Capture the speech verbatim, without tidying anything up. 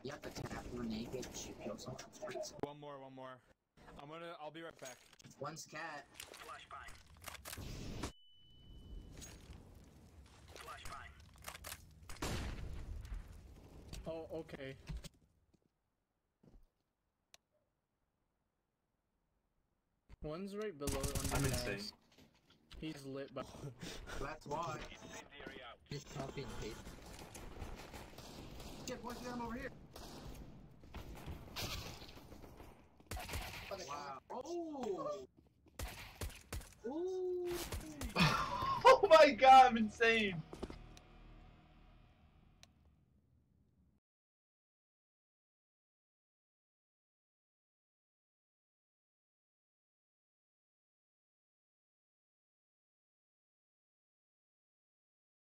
You have to tap when naked and shoot kill someone. One more, one more. I'm gonna. I'll be right back. One's cat. Flashbang. Flashbang. Oh, okay. One's right below on the I'm house. insane. He's lit by. That's why. Incendiary out. Just copy and paste. Get boys, get him over here. Wow. Oh. Ooh. Oh my god, I'm insane.